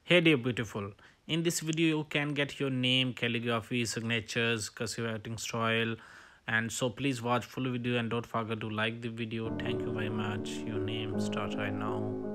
Hey dear beautiful. In this video you can get your name, calligraphy, signatures, cursive writing style, and so please watch full video and don't forget to like the video. Thank you very much. Your name start right now.